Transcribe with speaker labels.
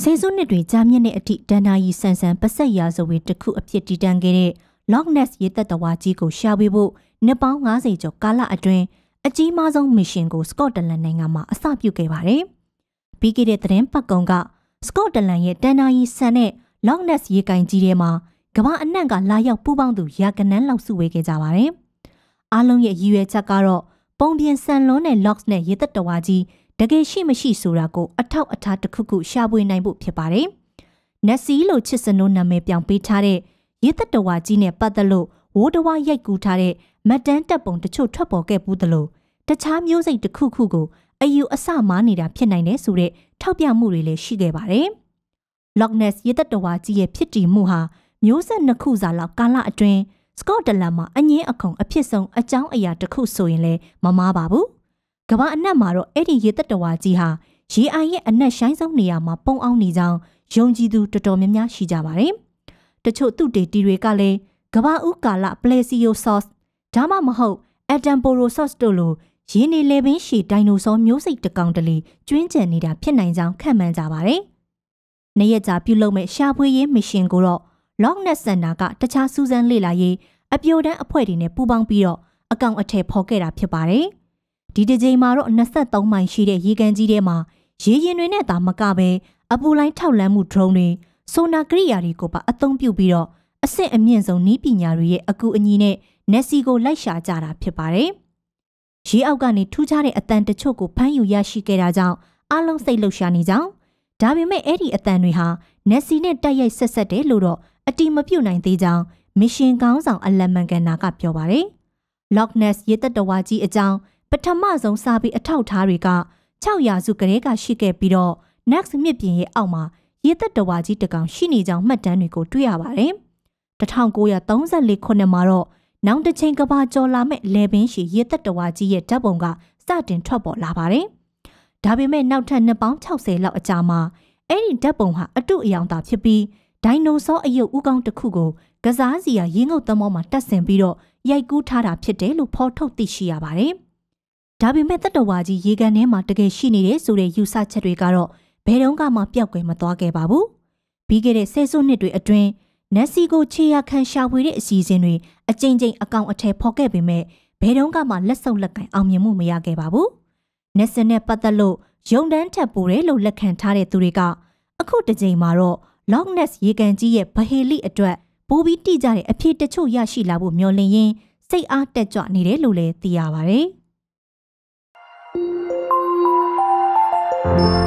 Speaker 1: ဆယ်စုနှစ်တွေကြာမြင့်တဲ့အထိဒဏ္ဍာရီဆန်ဆန်ပဆက်ရာဇဝေတစ်ခုအဖြစ်တည်တံ့ခဲ့တဲ့ Loch Ness ရေသက်တဝါကြီးကိုရှာဖွေဖို့နှစ်ပေါင်း90ကျော်ကာလအတွင်းအကြီးမားဆုံးမစ်ရှင်ကိုစကော့တလန်နိုင်ငံမှာအစပြုခဲ့ပါတယ်။ပြီးခဲ့တဲ့သတင်းပတ်ကုံကစကော့တလန်ရဲ့ဒဏ္ဍာရီဆန်တဲ့ Loch Ness ရေကိုင်ကြီးထဲမှာကမ္ဘာအနှံ့ကလာရောက်ပူးပေါင်းသူရာကနန်းလောက်စုဝေးခဲ့ကြပါတယ်။အားလုံးရဲ့ရည်ရွယ်ချက်ကတော့ပုံပြင်ဆန်လွန်းတဲ့ Loch Ness ရေသက်တဝါကြီးတကယ်ရှိမရှိဆိုတာကိုအထောက်အထားတစ်ခုခုရှာဖွေနိုင်ဖို့ဖြစ်ပါတယ်။ Nessie လို့ချစ်စနိုးနာမည်ပြောင်းပေးထားတဲ့ရေသက်တဝါကြီးနဲ့ပတ်သက်လို့ဝိုးတဝါရိုက်ကူးထားတဲ့မတ်တန်းတပ်ပုံတချို့ထွက်ပေါ်ခဲ့ဘူးသလိုတခြားမျိုးစိတ်တစ်ခုခုကိုအယူအဆမားနေတာဖြစ်နိုင်တယ်ဆိုတဲ့ထောက်ပြမှုတွေလည်းရှိခဲ့ပါတယ်။ Loch Ness ရေသက်တဝါကြီးရဲ့ဖြစ်တည်မှုဟာမျိုးဆက်နှစ်ခုစာလောက်ကာလအတွင်းစကော့တလန်မှာအငင်းအခုံအဖြစ်ဆုံးအကြောင်းအရာတစ်ခုဆိုရင်လည်းမမားပါဘူး။ကမ္ဘာအနှံ့မှာတော့အဲ့ဒီရေသက်တဝါကြီးဟာရေအိုင်ရဲ့အနက်ရှိုင်းဆုံးနေရာမှာပုံအောင်နေကြောင်းယုံကြည်သူတော်တော်များများရှိကြပါတယ်။တချို့သူတေတီတွေကလည်းကမ္ဘာဦးကာလ Plesiosaurus ဒါမှမဟုတ် Edaphosaurus တို့လိုရင်းနေလေပင်ရှည်ဒိုင်နိုဆောမျိုးစိတ်တကောင်တလီကျွင်းကျန်နေတာဖြစ်နိုင်ကြောင်းခန့်မှန်းကြပါတယ်။နေ့ရက်ကြာပြုလုပ်မဲ့ရှာဖွေရေးမစ်ရှင်ကိုတော့ Loch Ness Center ကတခြားစူးစမ်းလေ့လာရေးအပြိုတန်းအဖွဲ့တွေနဲ့ပူးပေါင်းပြီးတော့အကောင်အထည်ဖော်ခဲ့တာဖြစ်ပါတယ်။ဒီတစ်ကြိမ်မှာတော့23မိုင်ရှိတဲ့ရေကန်ကြီးထဲမှာရေရင်တွေနဲ့သာမကပဲအပူလိုင်းထောက်လန်းမှု drone တွေဆိုနာကိရိယာတွေကိုပါအသုံးပြုပြီးတော့အဆင့်အမြင့်ဆုံးနည်းပညာတွေရဲ့အကူအညီနဲ့ Nessie ကိုလိုက်ရှာကြတာဖြစ်ပါတယ်။ရေအောက်ကနေထူးခြားတဲ့အတန်တချို့ကိုဖမ်းယူရရှိခဲ့တာကြောင့်အားလုံးစိတ်လှုပ်ရှားနေကြောင်းဒါပေမဲ့အဲ့ဒီအတန်တွေဟာ Nessie နဲ့တိုက်ရိုက်ဆက်ဆက်တယ်လို့တော့အတိမပြုတ်နိုင်သေးကြောင်းမစ်ရှင်ကောင်းဆောင်အလမန်ကန်နာကပြောပါတယ်။ Loch Ness ရေသက်တဝါကြီးအကြောင်းပထမဆုံးစာပေအထောက်ထားတွေက6ရာစုကလေးကရှိခဲ့ပြီးတော့ Next မြစ်ပြင်ရဲ့အောက်မှာရေသက်တဝါကြီးတကောင်ရှိနေကြောင်းမှတ်တမ်းတွေကိုတွေ့ရပါတယ်။1934ခုနှစ်မှာတော့နောက်တစ်ချိန်ကဘာကျော်လာမဲ့လေပင်ရှည်ရေသက်တဝါကြီးရဲ့ဓာတ်ပုံကစတင်ထွက်ပေါ်လာပါတယ်။ဒါပေမဲ့နောက်ထပ်နှစ်ပေါင်း60လောက်အကြာမှာအဲ့ဒီဓာတ်ပုံဟာအတုအယောင်သာဖြစ်ပြီးဒိုင်နိုဆောအယုတ်ဥကောင်းတစ်ခုကိုကစားစီယာရင်းငုတ်သမောမှာတက်ဆင်ပြီးတော့ရိုက်ကူးထားတာဖြစ်တယ်လို့ဖော်ထုတ်သိရှိရပါတယ်။ဒါပေမဲ့သက်တဝါကြီးရေကန်ထဲမှာတကယ်ရှိနေတဲ့ဆိုတဲ့ယူဆချက်တွေကတော့ဘယ်တော့မှပျောက်ကွယ်မသွားခဲ့ပါဘူး။ပြီးခဲ့တဲ့ဆယ်စုနှစ်တွေအတွင်းNessie ကိုခြေရခံရှာဖွေတဲ့အစီအစဉ်တွေအကြိမ်ကြိမ်အကောင်အထည်ဖော်ခဲ့ပေမဲ့ဘယ်တော့မှလက်ဆုပ်လက်ကင်အောင်မြင်မှုမရခဲ့ပါဘူး။ Nessie နဲ့ပတ်သက်လို့ယုံတန်းထက်ပိုတယ်လို့လက်ခံထားတဲ့သူတွေကအခုတစ်ကြိမ်မှာတော့ Loch Ness ရေကန်ကြီးရဲ့ဗဟေလိအတွက်ပိုပြီးတိကျတဲ့အဖြေတချို့ရရှိလာဖို့မျှော်လင့်ရင်းစိတ်အားတက်ကြွနေတယ်လို့လည်းသိရပါတယ်။